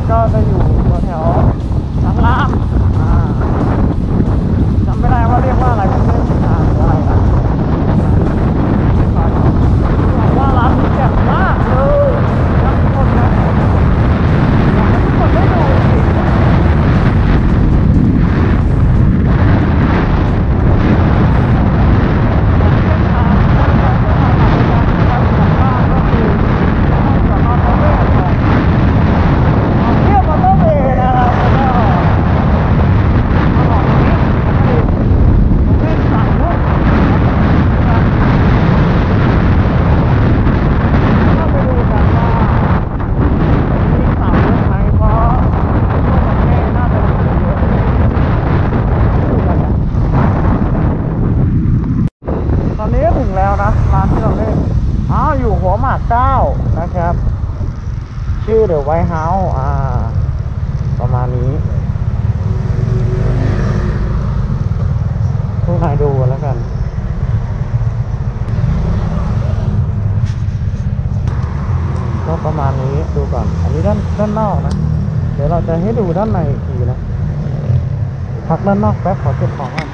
ก็จะอยู่แถวสังรามจำไม่ได้ว่าเรียกว่าอะไรผมไม่ได้อ่านอะไรนะบอกว่าร้านนี้แจ่มมากเลยนะทุกคนนะอยากให้ทุกคนได้ดูสิอยู่หัวหมากเก้านะครับชื่อเดอะไวท์เฮาส์ประมาณนี้ทุกนายดูแล้วกันก็ประมาณนี้ดูก่อนอันนี้ด้านนอกนะเดี๋ยวเราจะให้ดูด้านในอีกทีนะพักด้านนอกแป๊บขอเก็บของก่อน